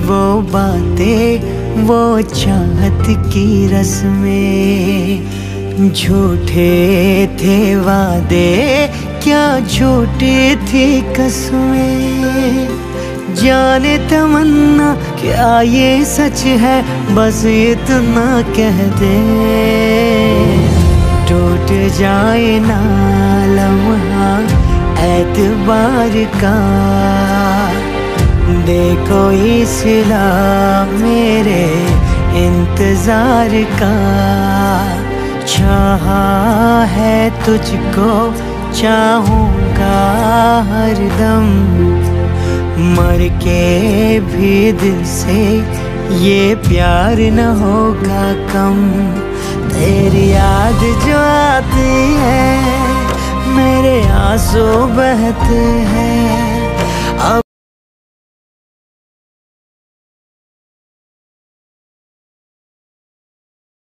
वो बातें, वो चाहत की रस्में। झूठे थे वादे, क्या झूठी थी कसमें। जाने तमन्ना क्या ये सच है, बस इतना कह दे। टूट जाए ना लम्हा एतबार का, देखो इस सिला मेरे इंतजार का। चाहा है तुझको, चाहूँगा हरदम, मर के भी दिल से ये प्यार न होगा कम। तेरी याद जो आती है, मेरे आंसू बहते हैं।